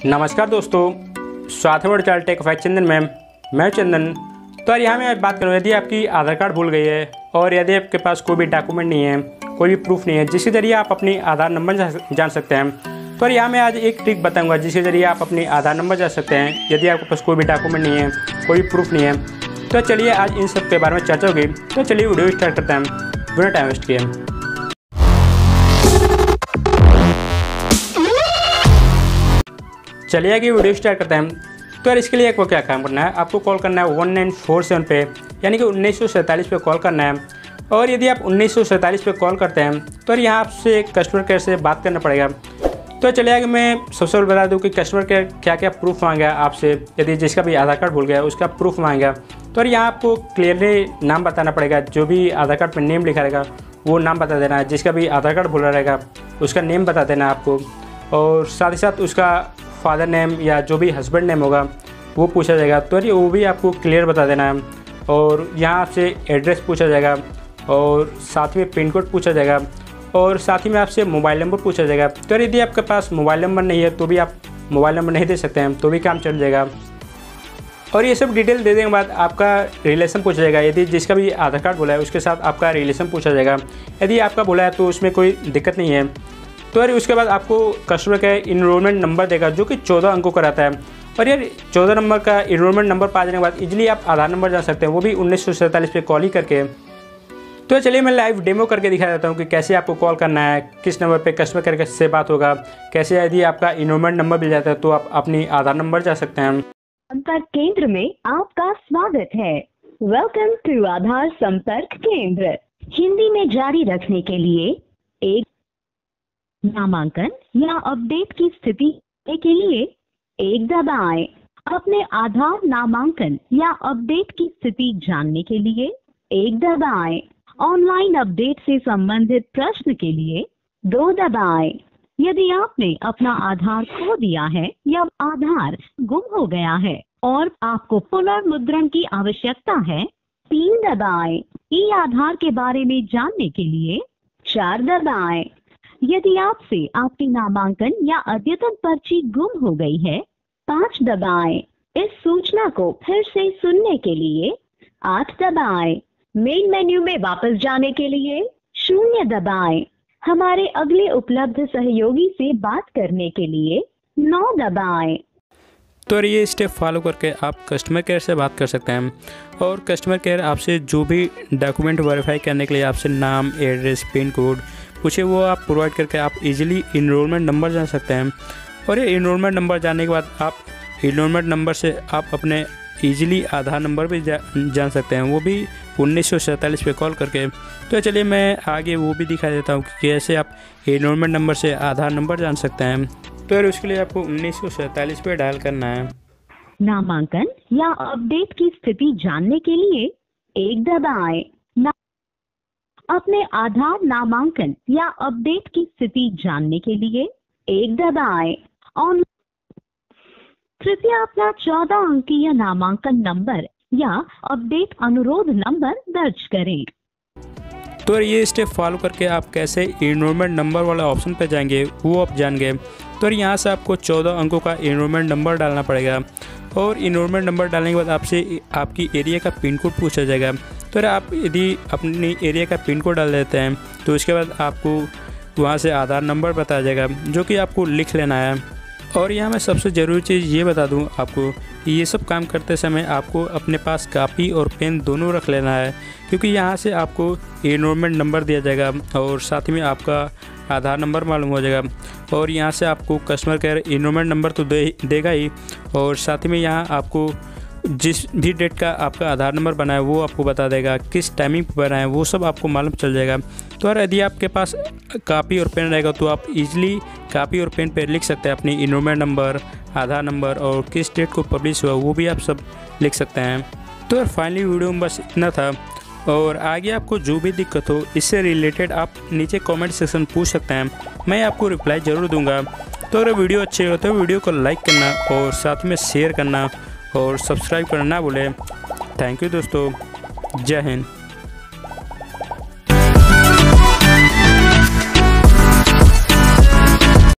नमस्कार दोस्तों, स्वागत है मेरे चैनल टेक फैक्ट चंदन में। मैं चंदन। तो यहाँ मैं आज बात करूँ, यदि आपकी आधार कार्ड भूल गई है और यदि आपके पास कोई भी डॉक्यूमेंट नहीं है, कोई भी प्रूफ नहीं है जिसके ज़रिए आप अपनी आधार नंबर जान सकते हैं, तो यहाँ मैं आज एक ट्रिक बताऊँगा जिसके ज़रिए आप अपनी आधार नंबर जान सकते हैं यदि आपके पास कोई भी डॉक्यूमेंट नहीं है, कोई भी प्रूफ नहीं है। तो चलिए आज इन सब के बारे में चर्चा होगी। तो चलिए वीडियो स्टार्ट करते हैं बिना टाइम वेस्ट किए। चलिए आगे वीडियो स्टार्ट करते हैं। तो यार इसके लिए आपको क्या काम करना है, आपको कॉल करना है 1947 पे, यानी कि 1947 पे कॉल करना है। और यदि आप 1947 पे कॉल करते हैं तो यहाँ आपसे कस्टमर केयर से बात करना पड़ेगा। तो चलिए आगे मैं सबसे पहले बता दूं कि कस्टमर केयर क्या क्या प्रूफ मांगेगा आपसे। यदि जिसका भी आधार कार्ड भूल गया उसका प्रूफ मांगेगा, तो यहाँ आपको क्लियरली नाम बताना पड़ेगा। जो भी आधार कार्ड पर नेम लिखा रहेगा वो नाम बता देना है। जिसका भी आधार कार्ड भूला रहेगा उसका नेम बता देना है आपको, और साथ ही साथ उसका फादर नेम या जो भी हस्बैंड नेम होगा वो पूछा जाएगा, तो ये वो भी आपको क्लियर बता देना है। और यहाँ आपसे एड्रेस पूछा जाएगा और साथ में पिन कोड पूछा जाएगा और साथ ही में आपसे मोबाइल नंबर पूछा जाएगा। तो यदि आपके पास मोबाइल नंबर नहीं है तो भी आप मोबाइल नंबर नहीं दे सकते हैं, तो भी काम चल जाएगा। और ये सब डिटेल दे देने के बाद आपका रिलेशन पूछा जाएगा। यदि जिसका भी आधार कार्ड बोला है उसके साथ आपका रिलेशन पूछा जाएगा। यदि आपका बोला है तो उसमें कोई दिक्कत नहीं है। तो यार उसके बाद आपको कस्टमर का इनरोलमेंट नंबर देगा जो कि 14 अंकों का रहता है। और यार 14 नंबर का इनरोलमेंट नंबर पा जाने के बाद इजीली आप आधार नंबर जान सकते हैं, वो भी 1947 पे कॉल ही करके। तो चलिए मैं लाइव डेमो करके दिखा देता हूँ कि कैसे आपको कॉल करना है, किस नंबर पे कस्टमर केयर से बात होगा, कैसे यदि आपका इनरोलमेंट नंबर मिल जाता है तो आप अपनी आधार नंबर जा सकते हैं। संपर्क केंद्र में आपका स्वागत है। वेलकम टू आधार संपर्क केंद्र। हिंदी में जारी रखने के लिए एक नामांकन या अपडेट की स्थिति के लिए एक दबाएं। अपने आधार नामांकन या अपडेट की स्थिति जानने के लिए एक दबाएं। ऑनलाइन अपडेट से संबंधित प्रश्न के लिए 2 दबाएं। यदि आपने अपना आधार खो दिया है या आधार गुम हो गया है और आपको पुनर्मुद्रण की आवश्यकता है, 3 दबाएं। ई आधार के बारे में जानने के लिए 4 दबाएं। यदि आपसे आपकी नामांकन या अद्यतन पर्ची गुम हो गई है, 5 दबाएं। इस सूचना को फिर से सुनने के लिए 8 दबाएं। मेन मेन्यू में वापस जाने के लिए 0 दबाएं। हमारे अगले उपलब्ध सहयोगी से बात करने के लिए 9 दबाएं। तो ये स्टेप फॉलो करके आप कस्टमर केयर से बात कर सकते हैं। और कस्टमर केयर आपसे जो भी डॉक्यूमेंट वेरीफाई करने के लिए आपसे नाम, एड्रेस, पिन कोड पूछे, वो आप प्रोवाइड करके आप इजीली इनरोलमेंट नंबर जान सकते हैं। और ये इनरोलमेंट नंबर जानने के बाद आप इनरोलमेंट नंबर से आप अपने इजीली आधार नंबर भी जान सकते हैं, वो भी 1947 पे कॉल करके। तो चलिए मैं आगे वो भी दिखा देता हूँ कि कैसे आप इनरोलमेंट नंबर से आधार नंबर जान सकते हैं। तो यार उसके लिए आपको 1947 पे डायल करना है। नामांकन या अपडेट की स्थिति जानने के लिए एक दबाएं। अपने आधार नामांकन या अपडेट की स्थिति जानने के लिए एक दबाएं। कृपया अपना 14 अंकीय नामांकन नंबर या अपडेट अनुरोध नंबर दर्ज करें। तो ये स्टेप फॉलो करके आप कैसे इनरोलमेंट नंबर वाला ऑप्शन पे जाएंगे वो आप जान गए। तो यहाँ से आपको 14 अंकों का इनरोलमेंट नंबर डालना पड़ेगा। और इनरोलमेंट नंबर डालने के बाद आपसे आपकी एरिया का पिन कोड पूछा जाएगा। तो आप यदि अपनी एरिया का पिन कोड डाल देते हैं तो उसके बाद आपको वहाँ से आधार नंबर बताया जाएगा जो कि आपको लिख लेना है। और यहाँ मैं सबसे ज़रूरी चीज़ ये बता दूँ आपको कि ये सब काम करते समय आपको अपने पास कापी और पेन दोनों रख लेना है, क्योंकि यहाँ से आपको इनरोलमेंट नंबर दिया जाएगा और साथ में आपका आधार नंबर मालूम हो जाएगा। और यहाँ से आपको कस्टमर केयर इनरोलमेंट नंबर तो देगा ही, और साथ में यहाँ आपको जिस भी डेट का आपका आधार नंबर बना है वो आपको बता देगा, किस टाइमिंग पर बना है वो सब आपको मालूम चल जाएगा। तो यार यदि आपके पास कापी और पेन रहेगा तो आप इजीली कापी और पेन पर लिख सकते हैं अपनी इनरोलमेंट नंबर, आधार नंबर और किस डेट को पब्लिश हुआ वो भी आप सब लिख सकते हैं। तो यार फाइनली वीडियो में बस इतना था। और आगे आपको जो भी दिक्कत हो इससे रिलेटेड आप नीचे कमेंट सेक्शन पूछ सकते हैं, मैं आपको रिप्लाई ज़रूर दूंगा। तो अगर वीडियो अच्छी हो तो वीडियो को लाइक करना और साथ में शेयर करना और सब्सक्राइब करना ना भूलें। थैंक यू दोस्तों, जय हिंद।